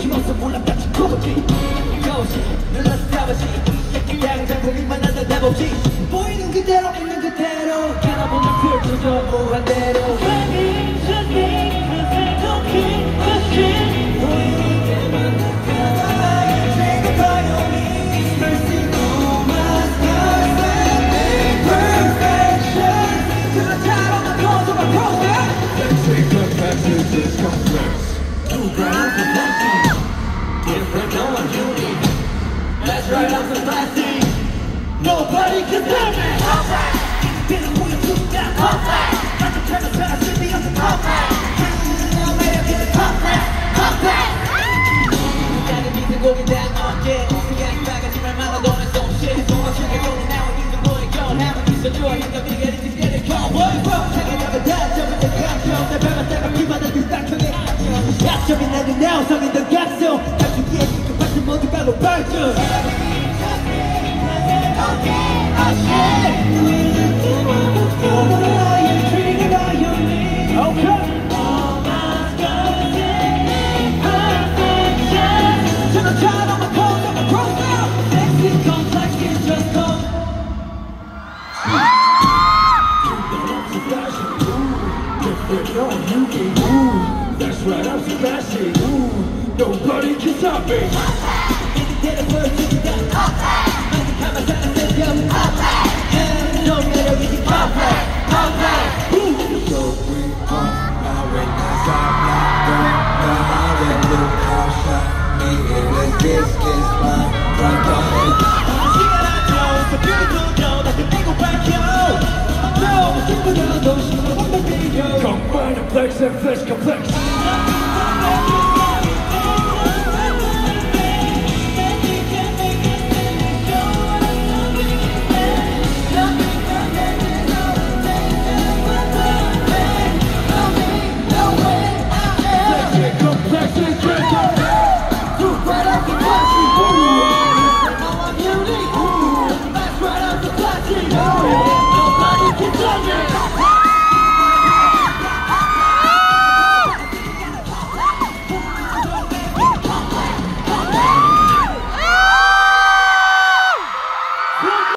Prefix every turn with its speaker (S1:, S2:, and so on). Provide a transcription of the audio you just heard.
S1: 힘없어 몰랐다치 코고지 거시 눌러서 타버지 그냥 장군이만 한다 대법지 보이는 그대로 있는 그대로 가다보면 펼쳐져 무한대로 Baby just think cause don't keep the shit 보이는 게만 느껴져 나의 dream 바이올린 mercy no my stars and perfection 그렇다면 cause of a process Let's take a passage to this complex Different, no one unique. That's right, I'm so classy. Nobody can tell me. Didn't want to do that. Like a turn of turn, I should be on the complex. Now wait up, get the complex. 나는 믿는 곡이 단 어깨. 그냥 나가지만 말아도 안 쏘는 shit. 소원 중에 돈이 나와 있는 거에 견함은 있어줘. 힘과 비결이 지대를 cowboy. 생각하면 다 접은 내 감정. 내 밟아 따가 기반을 그 딱형의 약점이 나는 now 성인 더 각성 가죽이에 그 같은 모두 바로 발전 That's right, I'm so flashy. Nobody can stop me.